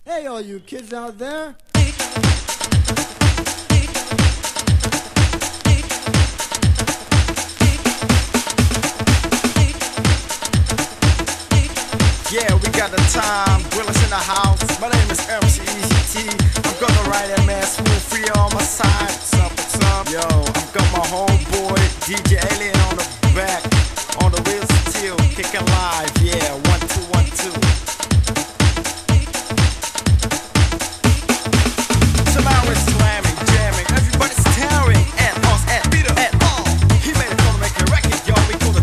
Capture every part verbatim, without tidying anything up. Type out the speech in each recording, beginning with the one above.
Hey, all you kids out there. Yeah, we got the Timedrillers in the house. My name is M C Easy T. I'm gonna ride that man smooth free on my side. What's up, what's up? Yo, I've got my homeboy D J Alien on the back, on the wheels still kicking live. Yeah, one two one two. So now we're slamming, jamming, everybody's staring at us, at Peter, at all. He made it come make a record, yo. We call the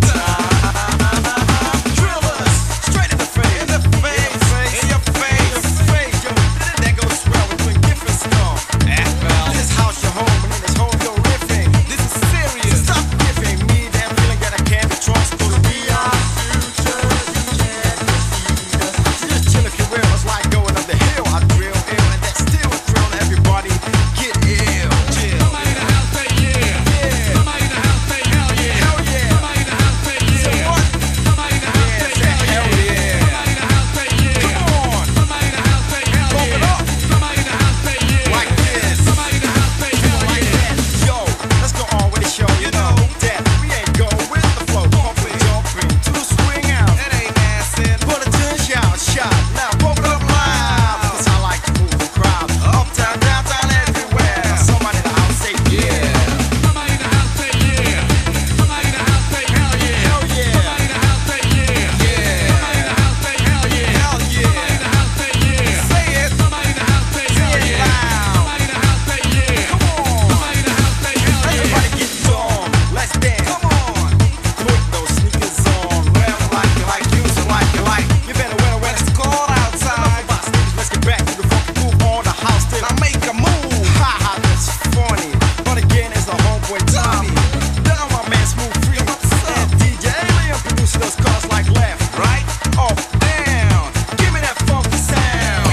Timedrillers. Straight in the face, in the face, in your face, in your face, yo. That goes well. We're doing different stuff. This house your home, and in this home you're riffing. This is serious. Stop giving me that feeling that I can't be trusted. Cause we are future, you can't defeat us. Just chill if you will. It's like going up the hill. I drill ill, and that's still a thrill. Everybody get ill. Chill. Somebody in the house say yeah. Yeah. Somebody in the house say hell yeah. Hell yeah. Somebody in the house say yeah. Say what? Somebody in the house Yeah, say say hell hell yeah. yeah. Somebody in the house say yeah. Come on. Somebody in the house say hell Bump it yeah. up. Somebody in the house say yeah. Like this. Somebody in the house say hell Like yeah. that. Yo, let's go on with the show. You know that we ain't going with the flow. Pumping, jumping to the swing out. That ain't acid. Put a turn shout, shot. Now pump it up loud. Cause I like to move the crowd. Uptown, downtown, everywhere. Somebody in the house say yeah. Somebody in the house say yeah. Somebody in the house say hell yeah. Hell yeah. Somebody in the house say yeah. Yeah. Somebody in the house say hell yeah. Hell Somebody in yeah. the house say yeah. Say it. Somebody in the house say hell Say it yeah. loud. Somebody in the house say yeah. Come on. Somebody in the house say hell yeah. Everybody get dumb. Let's dance. Come on. Put those sneakers on. Wear them like you like, use them like you like. You better wear them when it's cold outside. Enough about sneakers. Let's get back to the funky groove on the house still. Now make a move. Ha ha, that's funny. But again, it's a homeboy Tommy. Down my man Smooth Free. And D J Alien producing those cars like left, right, up, down. Give me that funky sound.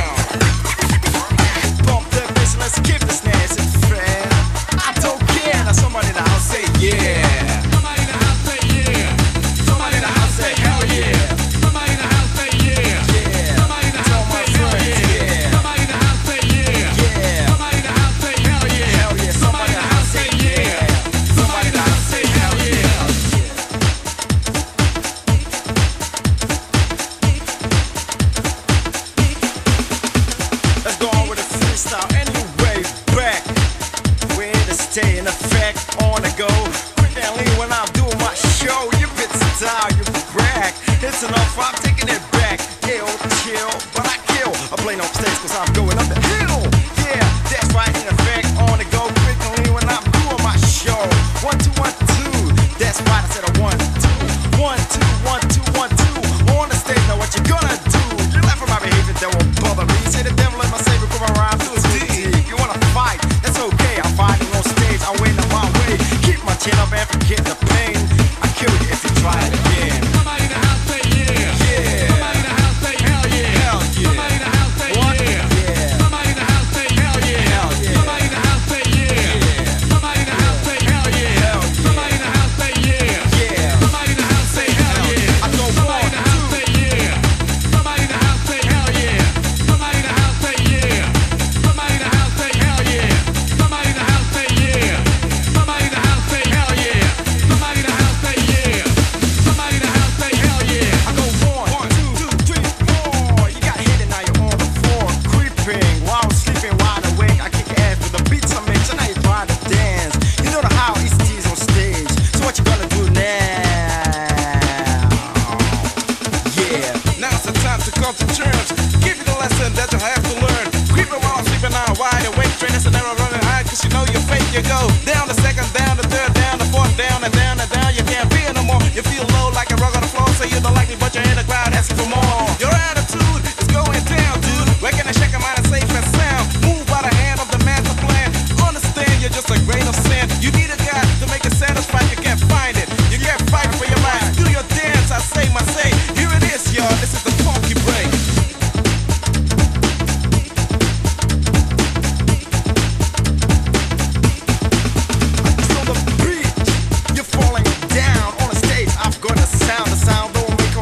Bump that bass and let's keep this nasty friend. I don't care. Now somebody in the house say yeah. Somebody in the house say yeah. Somebody in the house say hell yeah. Somebody in the house say yeah. Yeah. Somebody in the Tell house my say hell friends, yeah. yeah. Somebody in the house say yeah. Yeah. Somebody in the house say hell yeah. Hell yeah. Somebody in the house say yeah. Somebody in the house say hell yeah. Let's go on with the freestyle anyway. Back where to stay in effect on the go. Quick and lean when I'm doing my show. You bit style, you brag. It's enough, I'm taking it back. Kill, chill, but I kill. I play no mistakes cause I'm going up the hill. Yeah, that's right, in effect on the go. Quick and lean when I'm doing my show. One, two, one, two. That's right, I said a one, two. One, two, one, two, one, two. On the stage, now what you gonna do? You laugh at my behavior, that won't bother me. Say the devil is my savior, put my rhyme too deep. If you wanna fight, that's okay. I'm fighting on stage, I'm waiting on my way. Keep my chin up and forget the pain. I kill you if you try it again. Somebody in the house say yeah. Yeah. Somebody in the house say hell yeah. Hell yeah. Somebody in the house say What? yeah. Yeah. Somebody in the house say hell yeah. Hell yeah. Somebody in the house say yeah. Yeah. Somebody in the house say hell yeah. Hell yeah. Somebody in the house say yeah. Yeah. Somebody in the house say hell yeah. I go Somebody one, in the house two. say yeah. Somebody in the house say hell yeah. Somebody in the house say yeah. Somebody in the house say hell yeah. Somebody in the house say yeah. Somebody in the house say hell yeah. Somebody in the house say yeah. Somebody in the house say hell yeah. I go one, two, three, four. You got hit and now you're on the floor. Creeping while I'm sleeping, wide awake. I kick your ass with the beats I make. So now you're trying to dance. You know the how it's teased on stage. So what you gonna do now? Yeah. Now's the time to come to terms. Give you the lesson that you have to learn. Creeping while I'm sleeping now, wide awake. Trainers and never running high, cause you know you're fake. You go down the second, down the third, down the fourth, down and down and down. You can't be no more. You feel low like a rug on the floor. Say you don't like me, but you're in the crowd asking for more. Your attitude is going down, dude. Where can I shake a mind and safe and sound? Move by the hand of the master plan. Understand you're just a grain of sand. You need a guy to make it satisfied. You can't find it. You can't fight for your life. Do your dance, I say my say. Here it is, y'all. This is the funky break. Feel the beat. You're falling down on the stage. I've got the sound. The sound don't make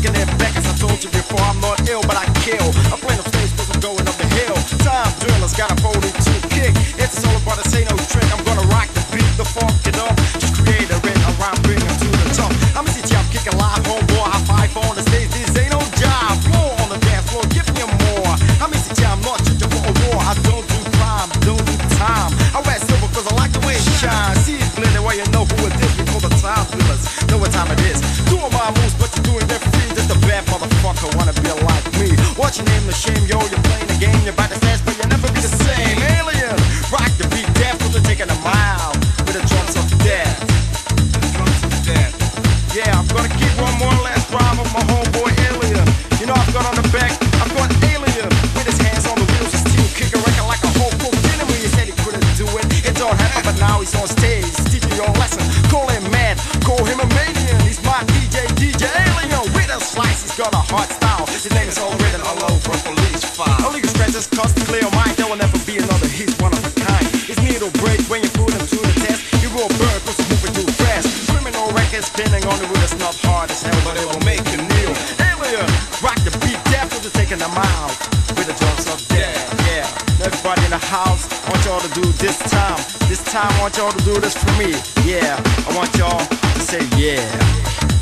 taking it back as I told you before. I'm not ill, but I kill. I'm playing up stage cause I'm going up the hill. Time drillers got a forty-two kick. It's all about this ain't no trick. I'm gonna rock the beat, the funk it up. Just create a rhythm, a rhyme, bring them to the top. I'm a C T, I'm kicking live, homeboy. I five on the stage, this ain't no job. Floor on the dance floor, give me more. I'm a C T, I'm not judging for a war. I don't do crime, don't do time. I wear silver cause I like the way it shines. See it clearly where you know who it is. We call the time drillers, know what time it is. Doing my moves, but you're doing them free. Just a bad motherfucker wanna be like me. What's your name, the shame, yo? You're playing the game, you're about to dance, but you'll never be the same. Alien, rock the beat, death, for the taking a mile with the drums of death. The drums of death. Yeah, I'm gonna keep one more last rhyme with my homeboy Alien. You know I've got on the back, I've got Alien with his hands on the wheels, he's still kicking record like a whole cool enemy. He said he couldn't do it, it don't happen, but now he's on stage, he's teaching your lesson. Call him mad, call him a maniac. He's my D J, D J Alien with a slice. He's got a hard style. His name is all written all over police file. Illegal stretches, cause to clear mind. There will never be another. He's one of a kind. His needle break when you put him to the test. He will burn cause he's moving too fast. Criminal records spinning on the wheel. It's not hard as hell, but it will make you kneel. Alien, rock the beat, death for the taking them out with the drums of death. Yeah, everybody in the house, I want y'all to do this time. This time I want y'all to do this for me. Yeah, I want y'all to say yeah.